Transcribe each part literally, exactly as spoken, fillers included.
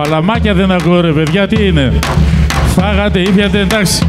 Παλαμάκια δεν ακούω ρε παιδιά, τι είναι? Φάγατε, ήπιατε, εντάξει.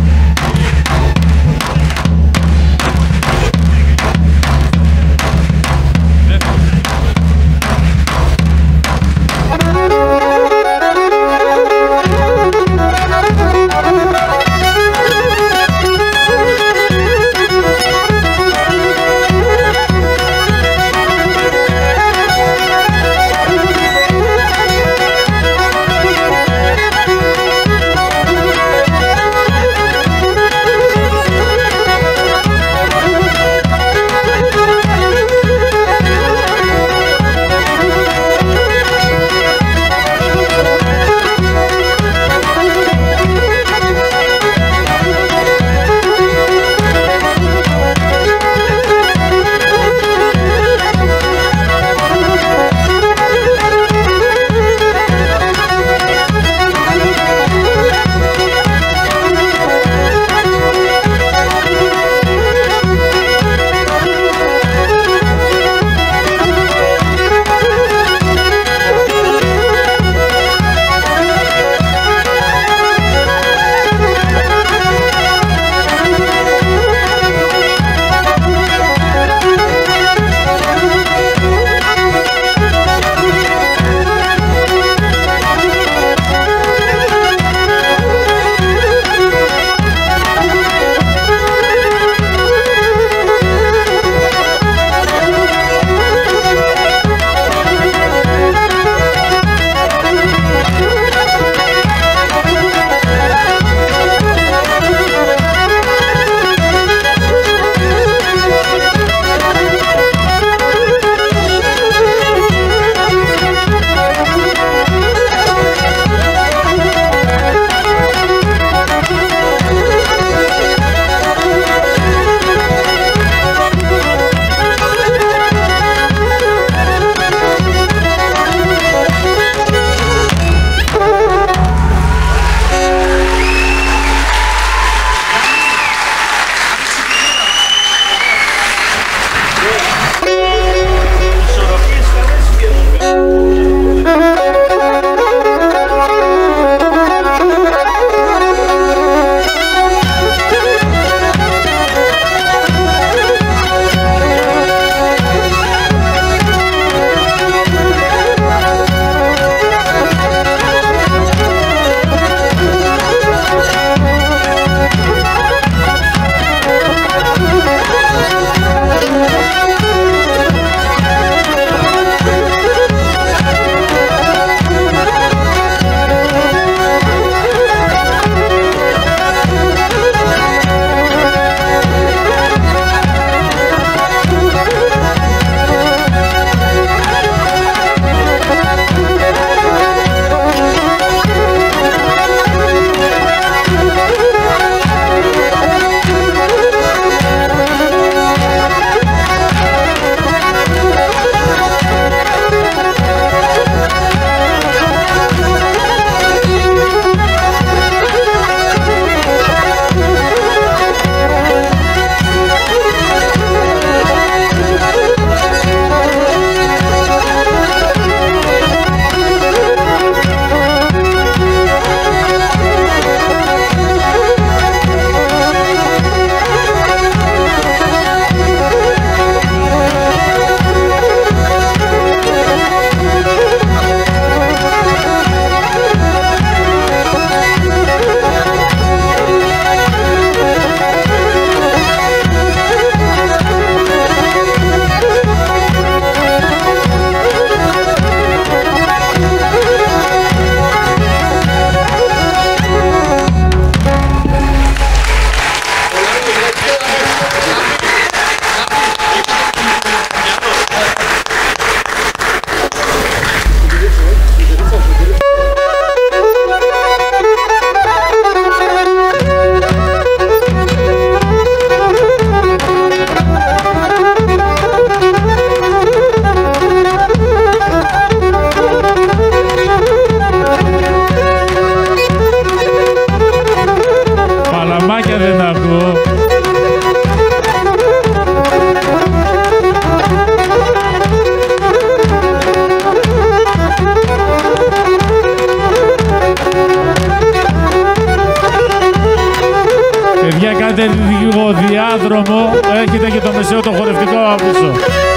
λίγο διάδρομο. Έχετε και το μεσαίο το χορευτικό από πίσω.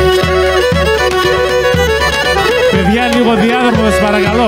Παιδιά, λίγο διάδρομο, σας παρακαλώ.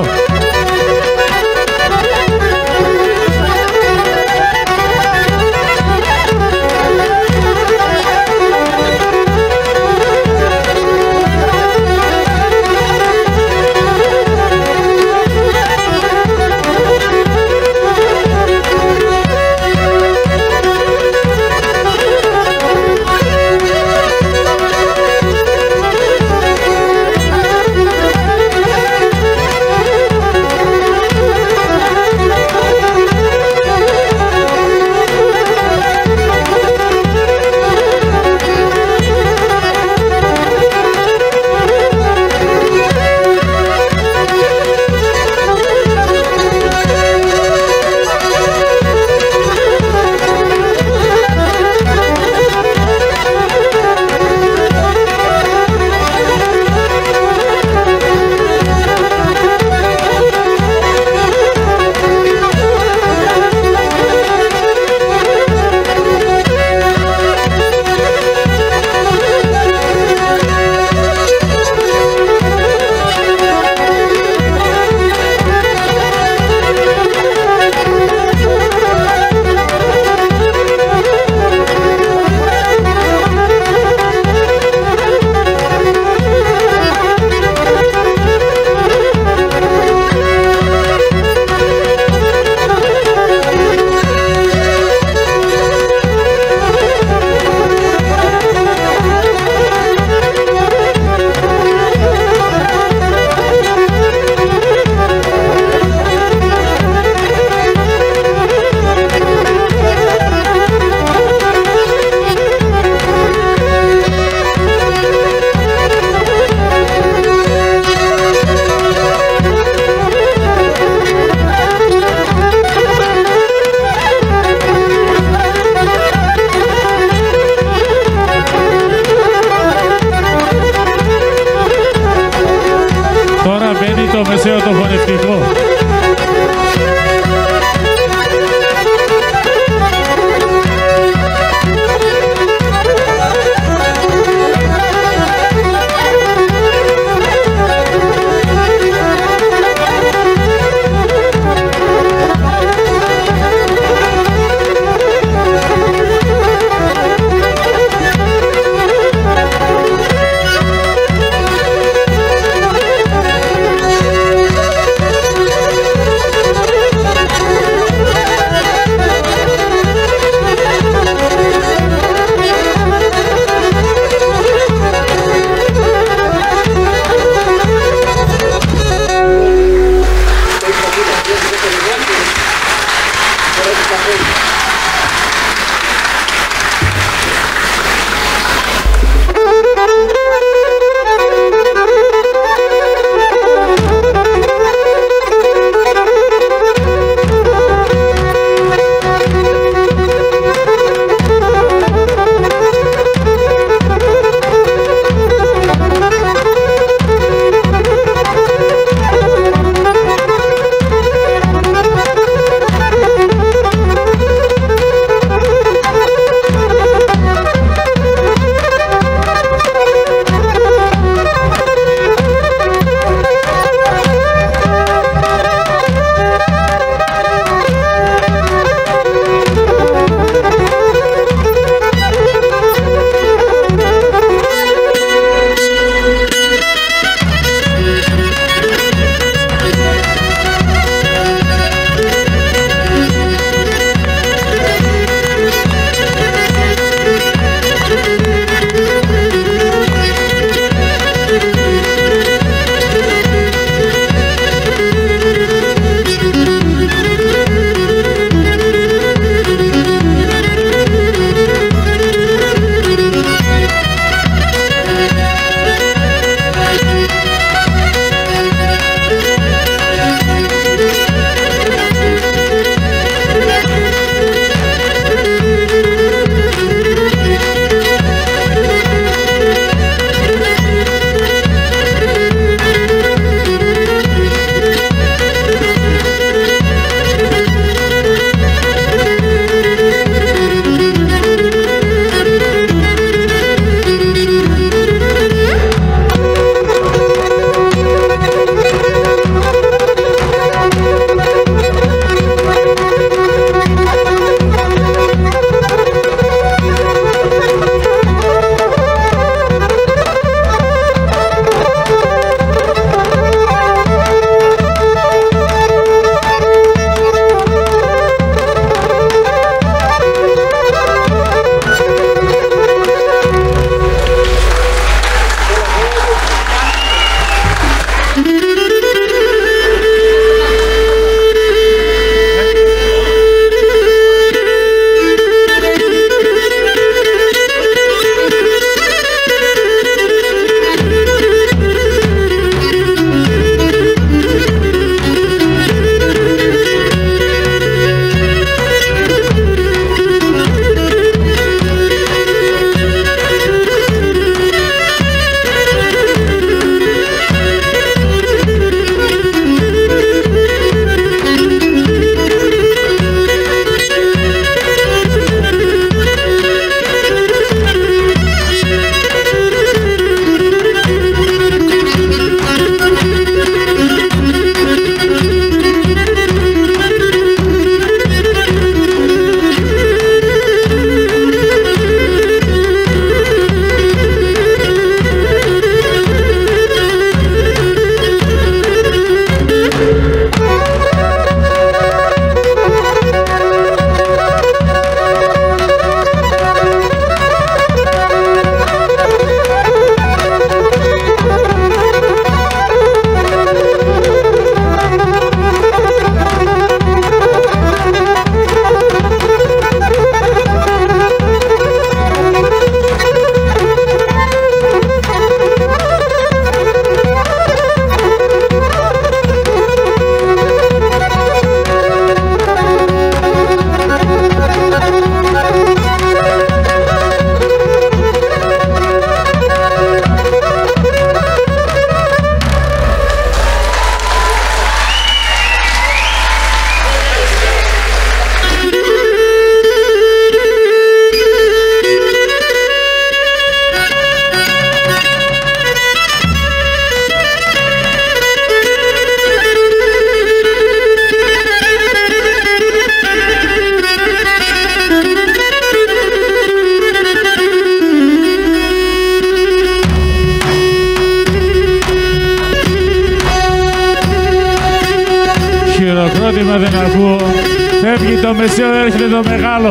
πλαίσιο έρχεται το μεγάλο.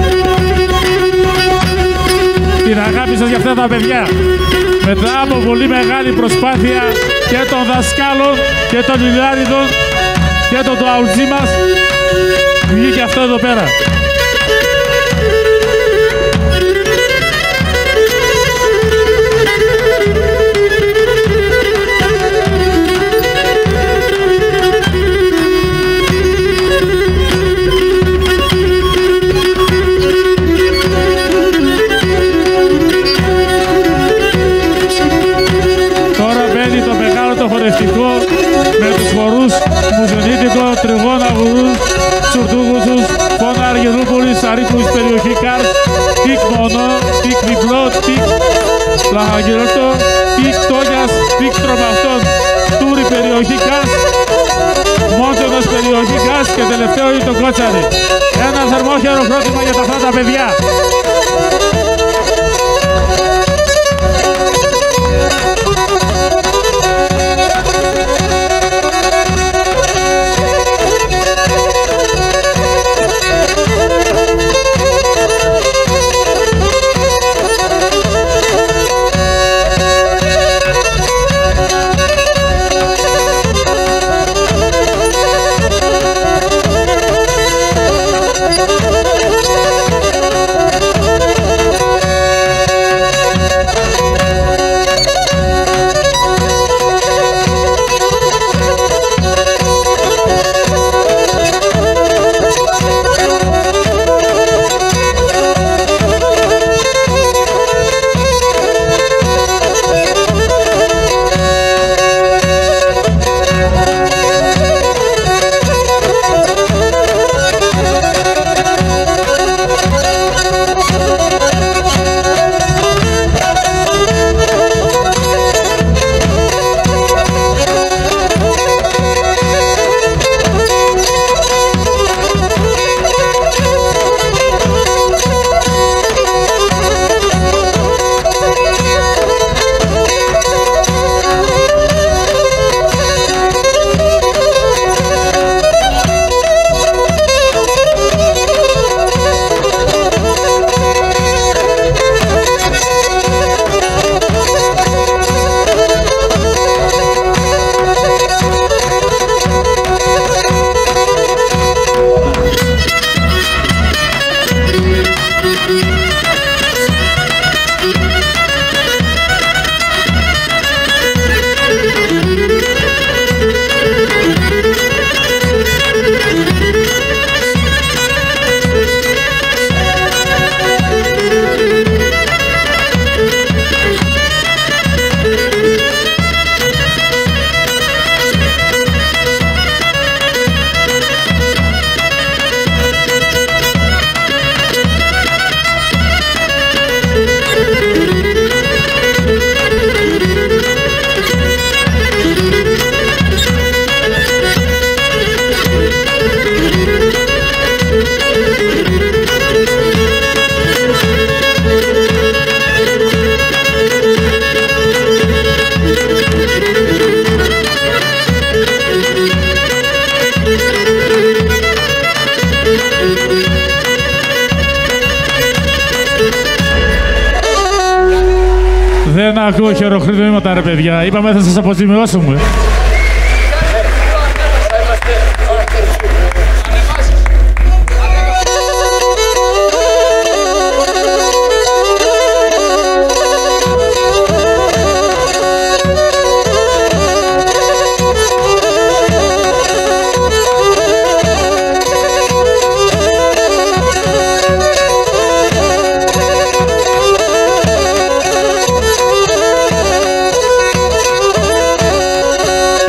Την αγάπη σας για αυτά τα παιδιά. Μετά από πολύ μεγάλη προσπάθεια και των δασκάλων και των Ιλιάριδων και των του αουτζή μας, βγήκε αυτό εδώ πέρα. Με τους χορούς Μουζονίτικο, Τριγώνα Γουρούς, Τσουρτούγουσους, Φώνα Αργυρούπολης, Αρίπουλης περιοχή Καρς, Τικ Μονό, Τικ Διπλό, Τικ Λαχαγγελότο, Τικ Τόγιας, Τικ Τρομαχτών, Τούρι περιοχή Καρς, Μόντζονος περιοχή Καρς και τελευταίο είναι το Κότσαρι. Ένα θερμό χειροκρότημα για τα αυτά τα παιδιά. Δεν ακούω χειροκροτήματα, ρε παιδιά. Είπαμε θα σας αποζημιώσουμε. We'll be right back.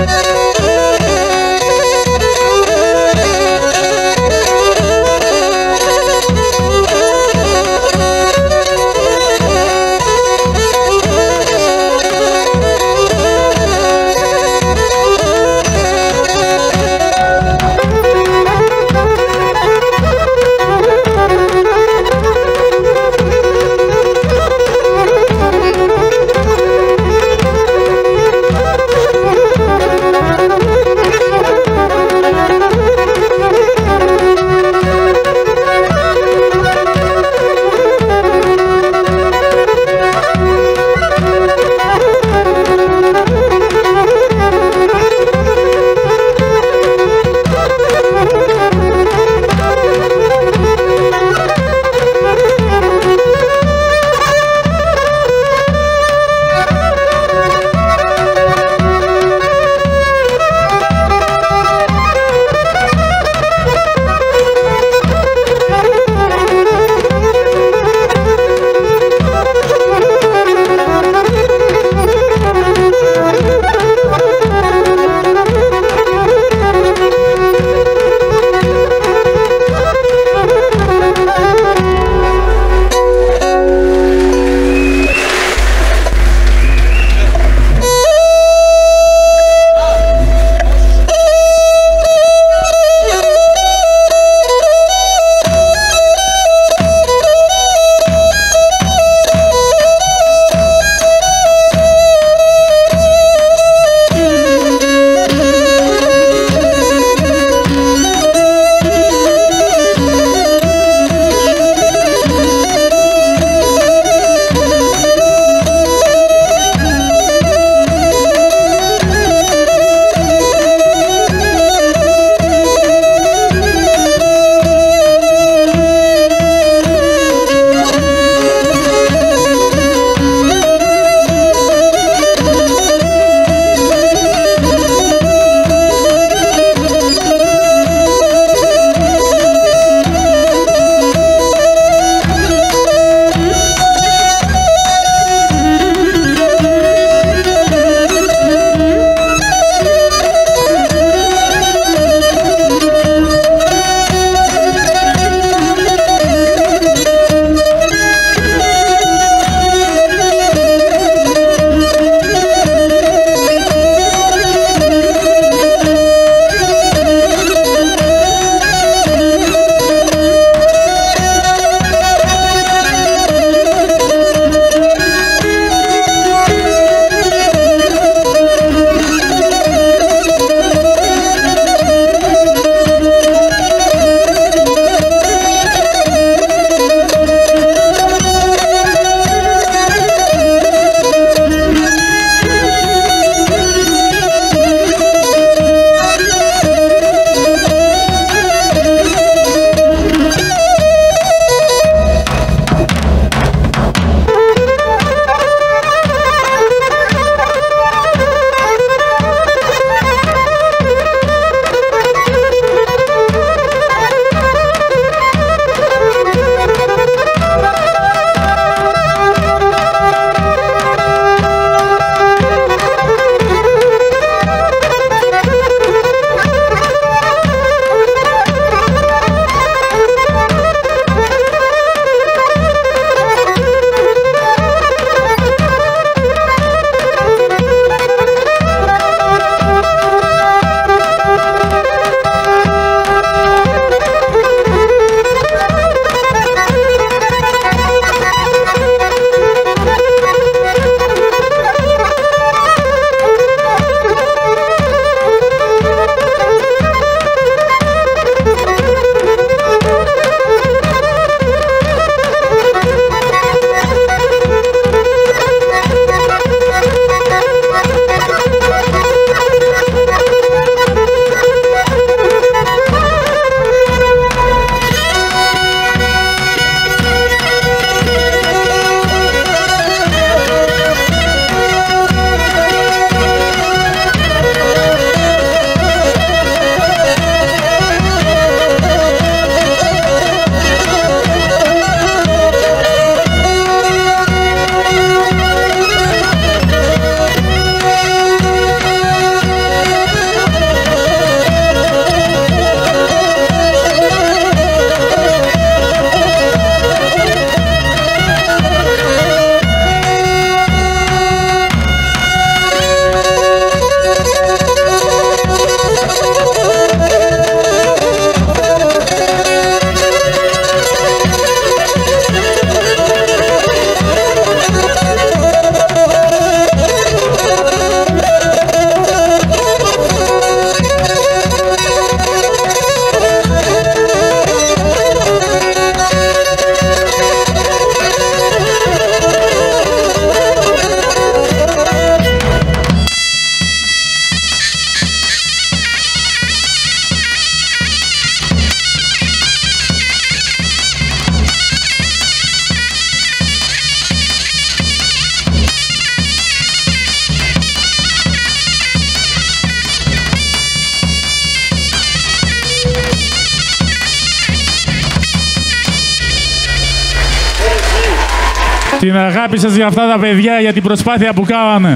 την αγάπη σας για αυτά τα παιδιά, για την προσπάθεια που κάνανε.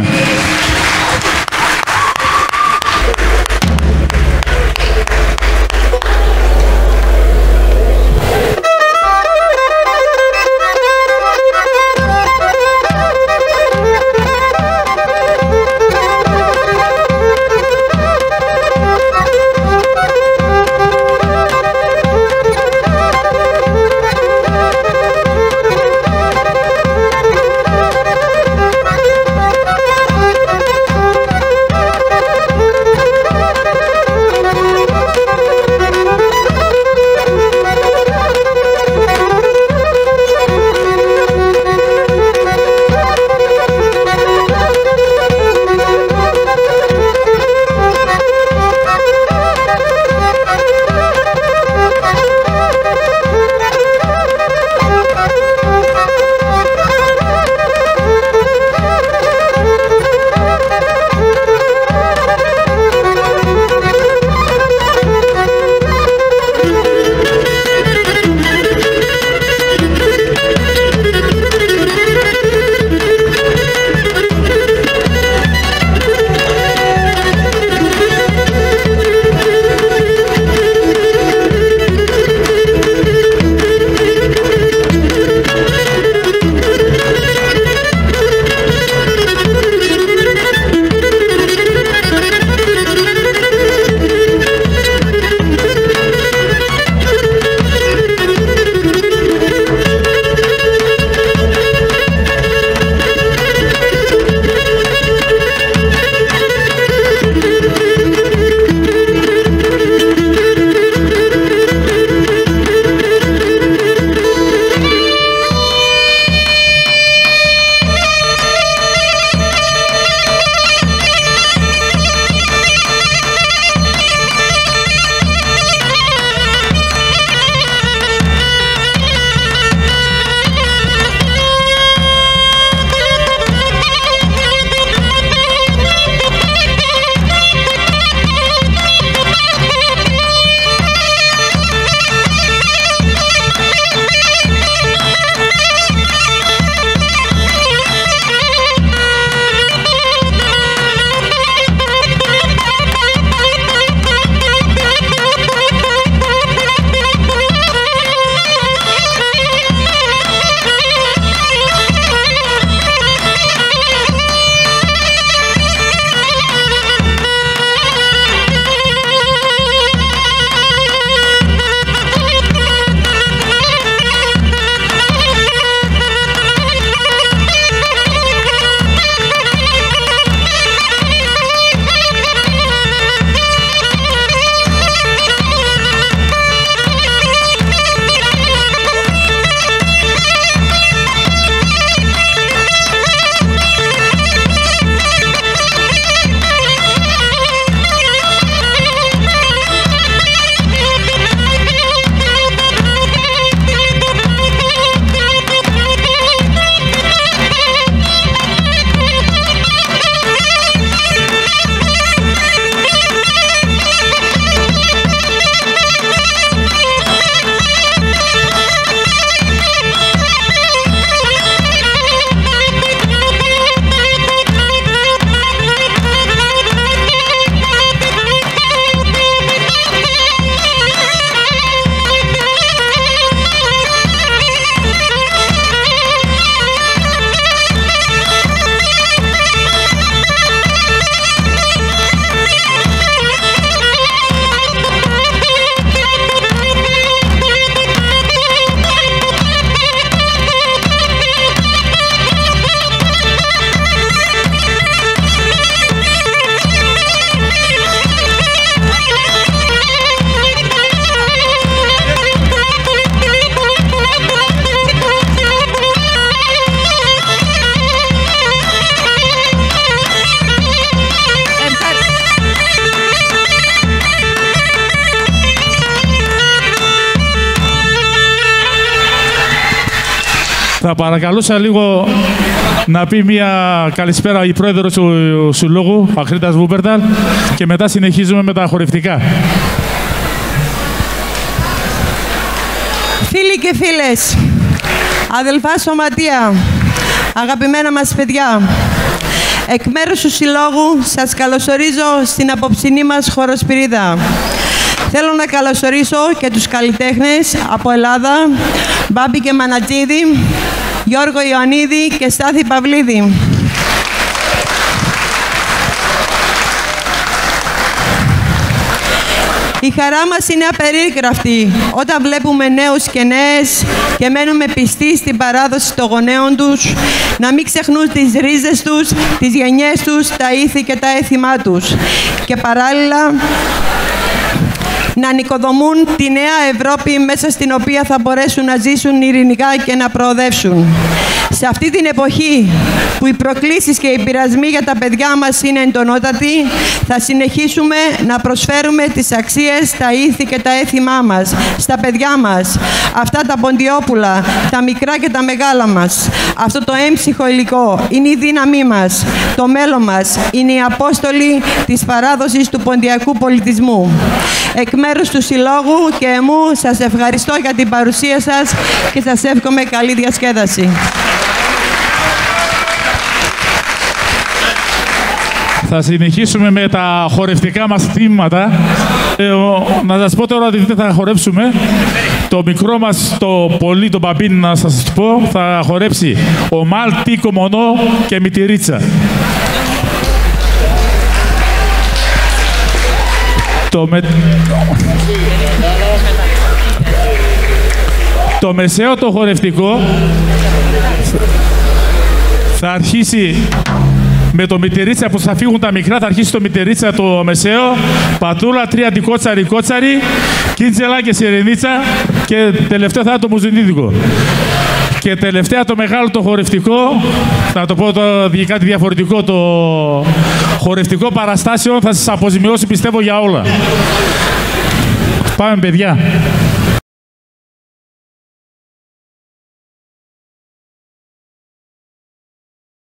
Θα παρακαλούσα λίγο να πει μια καλησπέρα η πρόεδρος του Συλλόγου, Αχρήτας Βούπερταλ, και μετά συνεχίζουμε με τα χορευτικά. Φίλοι και φίλες, αδελφά σωματεία, Αγαπημένα μας παιδιά, εκ μέρους του Συλλόγου σας καλωσορίζω στην απόψινή μας χοροσπυρίδα. Θέλω να καλωσορίσω και τους καλλιτέχνες από Ελλάδα, Μπάμπη και Μανατζίδη, Γιώργο Ιωαννίδη και Στάθη Παυλίδη. Η χαρά μας είναι απερίγραφτη όταν βλέπουμε νέους και νέες και μένουμε πιστοί στην παράδοση των γονέων τους, να μην ξεχνούν τις ρίζες τους, τις γενιές τους, τα ήθη και τα έθιμά τους και παράλληλα να νοικοδομούν τη νέα Ευρώπη μέσα στην οποία θα μπορέσουν να ζήσουν ειρηνικά και να προοδεύσουν. Σε αυτή την εποχή που οι προκλήσεις και οι πειρασμοί για τα παιδιά μας είναι εντονότατοι, θα συνεχίσουμε να προσφέρουμε τις αξίες, τα ήθη και τα έθιμά μας στα παιδιά μας. Αυτά τα ποντιόπουλα, τα μικρά και τα μεγάλα μας. Αυτό το έμψυχο υλικό είναι η δύναμή μας. Το μέλλον μας είναι οι απόστολοι της παράδοσης του ποντιακού πολιτισμού. Εκ μέρους του Συλλόγου και εμού σας ευχαριστώ για την παρουσία σας και σας εύχομαι καλή διασκέδαση. Θα συνεχίσουμε με τα χορευτικά μας θύματα. Ε, ο, να σας πω τώρα ότι θα χορέψουμε. Το μικρό μας, το πολύ, το μπαμπίνι, να σας πω, θα χορέψει ο Μάλ, Τίκο, Μονό και Μητηρίτσα. Το, με... το μεσαίο το χορευτικό θα αρχίσει με το Μητηρίτσα που θα φύγουν τα μικρά, θα αρχίσει το Μητηρίτσα το μεσαίο, Πατούλα, τρία αντικότσαρι, κότσαρι, Κίντζελα και Σιρενίτσα και τελευταίο θα είναι το Μουζινίδικο. Και τελευταία το μεγάλο το χορευτικό, θα το πω το, κάτι διαφορετικό, το χορευτικό παραστάσιο θα σας αποζημιώσει πιστεύω για όλα. Πάμε παιδιά.